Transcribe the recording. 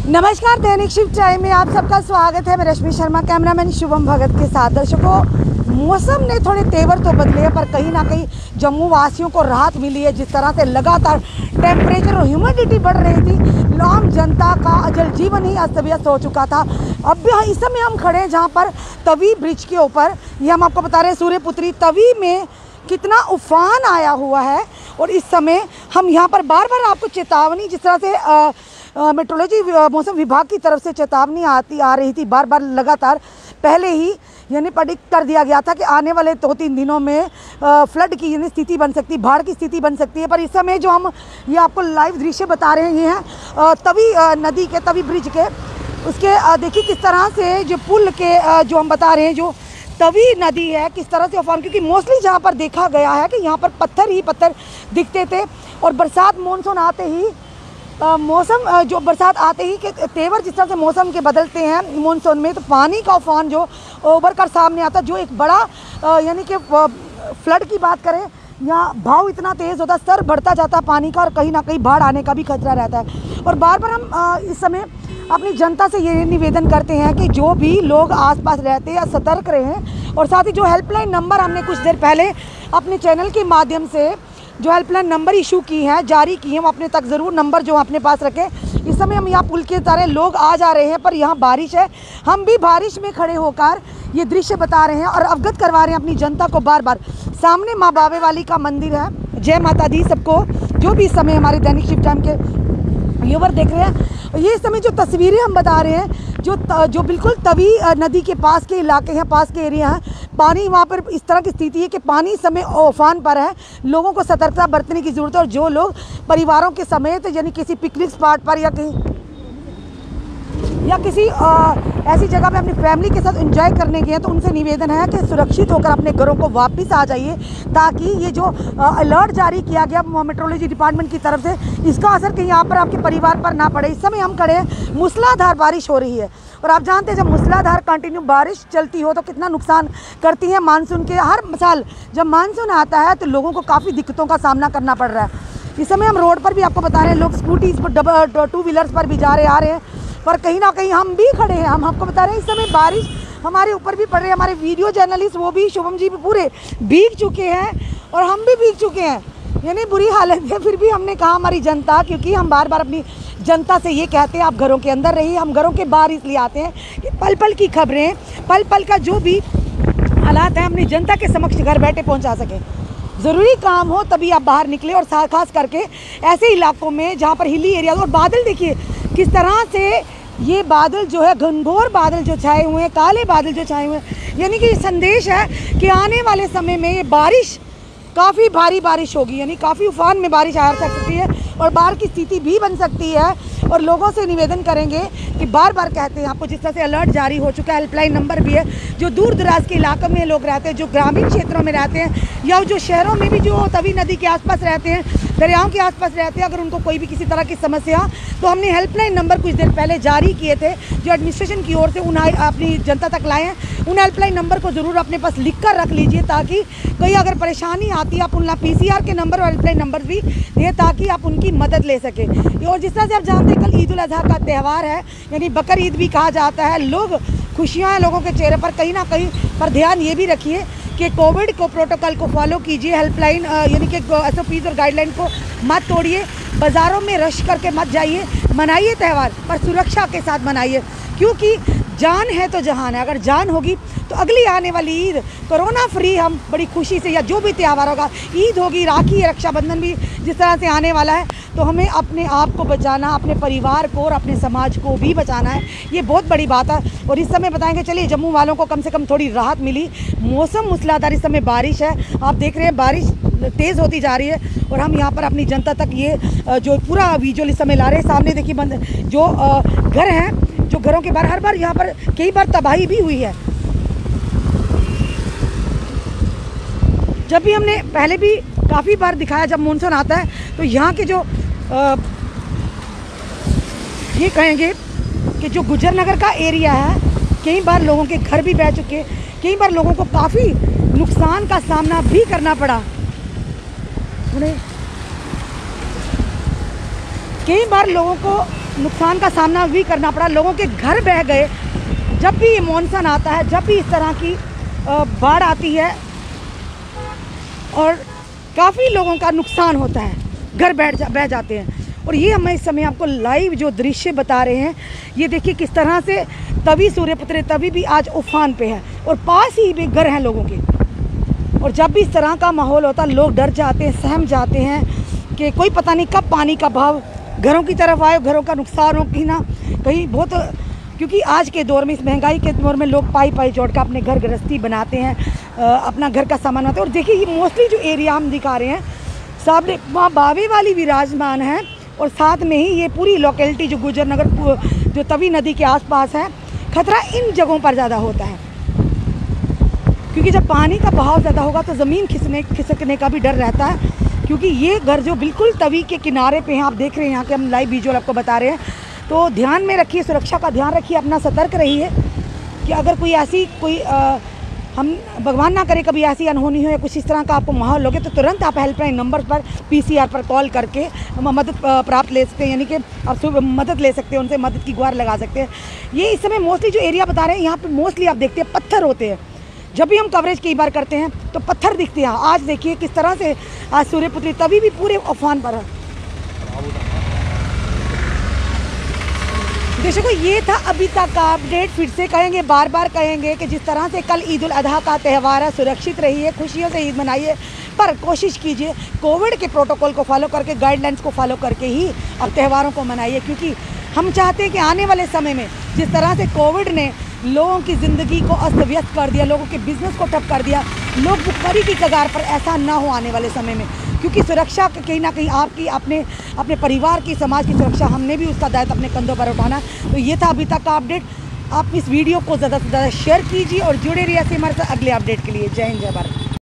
नमस्कार, दैनिक shift time में आप सबका स्वागत है। मैं रश्मि शर्मा, कैमरामैन शुभम भगत के साथ। दर्शकों, मौसम ने थोड़े तेवर तो बदले हैं, पर कहीं ना कहीं जम्मू वासियों को राहत मिली है। जिस तरह से लगातार टेम्परेचर और ह्यूमिडिटी बढ़ रही थी, आम जनता का जल जीवन ही अस्त व्यस्त हो चुका था। अब इस समय हम खड़े हैं जहाँ पर तवी ब्रिज के ऊपर, ये हम आपको बता रहे हैं, सूर्यपुत्री तवी में कितना उफान आया हुआ है। और इस समय हम यहाँ पर बार बार आपको चेतावनी, जिस तरह से मेट्रोलॉजी मौसम विभाग की तरफ से चेतावनी आ रही थी बार बार लगातार, पहले ही यानी प्रेडिक्ट कर दिया गया था कि आने वाले 2-3 दिनों में फ्लड की यानी स्थिति बन सकती है, बाढ़ की स्थिति बन सकती है। पर इस समय जो हम ये आपको लाइव दृश्य बता रहे हैं, ये हैं तवी नदी के, तवी ब्रिज के, उसके देखिए किस तरह से जो पुल के जो हम बता रहे हैं, जो तवी नदी है, किस तरह से उफान, क्योंकि मोस्टली जहाँ पर देखा गया है कि यहाँ पर पत्थर ही पत्थर दिखते थे। और बरसात मानसून आते ही मौसम जो बरसात आते ही के तेवर जिस तरह से मौसम के बदलते हैं मानसून में, तो पानी का उफान जो उभर कर सामने आता, जो एक बड़ा यानी कि फ्लड की बात करें, यहाँ भाव इतना तेज़ होता, स्तर बढ़ता जाता पानी का, और कहीं ना कहीं बाढ़ आने का भी खतरा रहता है। और बार बार हम इस समय अपनी जनता से ये निवेदन करते हैं कि जो भी लोग आसपास रहते हैं सतर्क रहें। और साथ ही जो हेल्पलाइन नंबर हमने कुछ देर पहले अपने चैनल के माध्यम से जो हेल्पलाइन नंबर इशू की हैं, जारी की हैं, वो अपने तक ज़रूर नंबर जो अपने पास रखें। इस समय हम यहाँ पुल के तारे लोग आ जा रहे हैं, पर यहाँ बारिश है। हम भी बारिश में खड़े होकर ये दृश्य बता रहे हैं और अवगत करवा रहे हैं अपनी जनता को बार बार। सामने माँ बावे वाली का मंदिर है। जय माता दी सबको, जो भी इस समय हमारे दैनिक शिफ्ट टाइम के व्यूवर देख रहे हैं। ये इस समय जो तस्वीरें हम बता रहे हैं, जो बिल्कुल तवी नदी के पास के इलाके हैं, पास के एरिया हैं, पानी वहाँ पर इस तरह की स्थिति है कि पानी इस समय उफान पर है। लोगों को सतर्कता बरतने की ज़रूरत है। और जो लोग परिवारों के समेत यानी किसी पिकनिक स्पॉट पर या किसी ऐसी जगह पे अपनी फैमिली के साथ एंजॉय करने गए हैं, तो उनसे निवेदन है कि सुरक्षित होकर अपने घरों को वापस आ जाइए, ताकि ये जो अलर्ट जारी किया गया मेट्रोलॉजी डिपार्टमेंट की तरफ से, इसका असर कहीं यहाँ पर आपके परिवार पर ना पड़े। इस समय हम खड़े हैं, मूसलाधार बारिश हो रही है, और आप जानते हैं जब मूसलाधार कंटिन्यू बारिश चलती हो तो कितना नुकसान करती है। मानसून के हर साल जब मानसून आता है तो लोगों को काफ़ी दिक्कतों का सामना करना पड़ रहा है। इस समय हम रोड पर भी आपको बता रहे हैं, लोग स्कूटीज़ पर, 2 व्हीलर्स पर भी जा रहे आ रहे हैं, पर कहीं ना कहीं हम भी खड़े हैं। हम आपको बता रहे हैं इस समय बारिश हमारे ऊपर भी पड़ रही है। हमारे वीडियो जर्नलिस्ट वो भी, शुभम जी भी पूरे भीग चुके हैं और हम भी भीग चुके हैं, यानी बुरी हालत है। फिर भी हमने कहा हमारी जनता, क्योंकि हम बार बार अपनी जनता से ये कहते हैं आप घरों के अंदर रहिए, हम घरों के बाहर इसलिए आते हैं कि पल पल की खबरें, पल पल का जो भी हालात है अपनी जनता के समक्ष घर बैठे पहुंचा सकें। ज़रूरी काम हो तभी आप बाहर निकले, और खास करके ऐसे इलाकों में जहाँ पर हिली एरिया। और बादल देखिए किस तरह से, ये बादल जो है घनघोर बादल जो छाए हुए हैं, काले बादल जो छाए हुए हैं, यानी कि संदेश है कि आने वाले समय में ये बारिश काफ़ी भारी बारिश होगी, यानी काफ़ी उफान में बारिश आ सकती है और बाढ़ की स्थिति भी बन सकती है। और लोगों से निवेदन करेंगे कि बार बार कहते हैं आपको, जिस तरह से अलर्ट जारी हो चुका है, हेल्पलाइन नंबर भी है, जो दूर दराज के इलाकों में लोग रहते हैं, जो ग्रामीण क्षेत्रों में रहते हैं, या जो शहरों में भी जो तवी नदी के आसपास रहते हैं, दरियाओं के आसपास रहते हैं, अगर उनको कोई भी किसी तरह की समस्या, तो हमने हेल्पलाइन नंबर कुछ देर पहले जारी किए थे, जो एडमिनिस्ट्रेशन की ओर से अपनी जनता तक लाए हैं। उन हेल्पलाइन नंबर को ज़रूर अपने पास लिख कर रख लीजिए, ताकि कहीं अगर परेशानी आती है आप उन PCR के नंबर और हेल्पलाइन नंबर भी दें, ताकि आप उनकी मदद ले सकें। और जिस तरह से आप जानते हैं कल ईद उल अजहा का त्यौहार है, यानी बकर ईद भी कहा जाता है। लोग, खुशियाँ हैं लोगों के चेहरे पर, कहीं ना कहीं पर ध्यान ये भी रखिए कि कोविड को प्रोटोकॉल को फॉलो कीजिए, हेल्पलाइन यानी कि SOPs और गाइडलाइन को मत तोड़िए, बाज़ारों में रश करके मत जाइए, मनाइए त्यौहार पर सुरक्षा के साथ मनाइए, क्योंकि जान है तो जहान है। अगर जान होगी तो अगली आने वाली ईद कोरोना फ्री हम बड़ी खुशी से, या जो भी त्यौहार होगा, ईद होगी, राखी है, रक्षाबंधन भी जिस तरह से आने वाला है, तो हमें अपने आप को बचाना, अपने परिवार को और अपने समाज को भी बचाना है। ये बहुत बड़ी बात है। और इस समय बताएंगे, चलिए जम्मू वालों को कम से कम थोड़ी राहत मिली। मौसम मूसलाधार, इस समय बारिश है, आप देख रहे हैं बारिश तेज़ होती जा रही है। और हम यहाँ पर अपनी जनता तक ये जो पूरा विजुअल इस समय ला रहे हैं। सामने देखिए जो घर हैं, जो घरों के बाहर हर बार यहाँ पर कई बार तबाही भी हुई है। जब भी हमने पहले भी काफ़ी बार दिखाया, जब मानसून आता है तो यहाँ के जो ये कहेंगे कि जो गुजर नगर का एरिया है, कई बार लोगों के घर भी बह चुके, कई बार लोगों को काफ़ी नुकसान का सामना भी करना पड़ा। कई बार लोगों को नुकसान का सामना भी करना पड़ा, लोगों के घर बह गए। जब भी ये मानसून आता है, जब भी इस तरह की बाढ़ आती है और काफ़ी लोगों का नुकसान होता है, घर बह जाते हैं। और ये हम इस समय आपको लाइव जो दृश्य बता रहे हैं, ये देखिए किस तरह से तवी सूर्यपुत्री तवी भी आज उफान पे है और पास ही भी घर हैं लोगों के। और जब भी इस तरह का माहौल होता है, लोग डर जाते हैं, सहम जाते हैं कि कोई पता नहीं कब पानी का बहाव घरों की तरफ आए, घरों का नुकसान हो कहीं ना कहीं बहुत। क्योंकि आज के दौर में, इस महंगाई के दौर में, लोग पाई जोड़ कर अपने घर गृहस्थी बनाते हैं, अपना घर का सामान बनाते हैं। और देखिए ये मोस्टली जो एरिया हम दिखा रहे हैं, सामने वहाँ बावे वाली विराजमान है और साथ में ही ये पूरी लोकेलिटी जो गुजर नगर जो तवी नदी के आसपास है, खतरा इन जगहों पर ज़्यादा होता है। क्योंकि जब पानी का बहाव ज़्यादा होगा तो ज़मीन खिसकने का भी डर रहता है। क्योंकि ये घर जो बिल्कुल तवी के किनारे पे हैं, आप देख रहे हैं, यहाँ के हम लाइव विजुअल आपको बता रहे हैं। तो ध्यान में रखिए, सुरक्षा का ध्यान रखिए, अपना सतर्क रहिए कि अगर कोई ऐसी हम भगवान ना करे कभी ऐसी अनहोनी हो या कुछ इस तरह का आपको माहौल होगे, तो तुरंत आप हेल्पलाइन नंबर पर PCR पर कॉल करके मदद प्राप्त ले सकते हैं, यानी कि आप मदद ले सकते हैं, उनसे मदद की गुहार लगा सकते हैं। ये इस समय मोस्टली जो एरिया बता रहे हैं, यहाँ पे मोस्टली आप देखते हैं पत्थर होते हैं। जब भी हम कवरेज कई बार करते हैं तो पत्थर दिखते हैं। आज देखिए किस तरह से आज सूर्यपुत्री तभी भी पूरे उफान पर है। दर्शकों, ये था अभी तक का अपडेट। फिर से कहेंगे, बार बार कहेंगे कि जिस तरह से कल ईद उल अजहा का त्यौहार है, सुरक्षित रहिए, खुशियों से ईद मनाइए, पर कोशिश कीजिए कोविड के प्रोटोकॉल को फॉलो करके, गाइडलाइंस को फॉलो करके ही अब त्योहारों को मनाइए। क्योंकि हम चाहते हैं कि आने वाले समय में जिस तरह से कोविड ने लोगों की ज़िंदगी को अस्त व्यस्त कर दिया, लोगों के बिजनेस को ठप कर दिया, लोग भुखमरी की कगार पर, ऐसा ना हो आने वाले समय में। क्योंकि सुरक्षा कहीं ना कहीं आपकी, अपने परिवार की, समाज की सुरक्षा, हमने भी उसका दायित्व अपने कंधों पर उठाना। तो ये था अभी तक का अपडेट। आप इस वीडियो को ज़्यादा से ज़्यादा शेयर कीजिए और जुड़े रहिए ऐसे हमारे साथ अगले अपडेट के लिए। जय हिंद, जय भारत।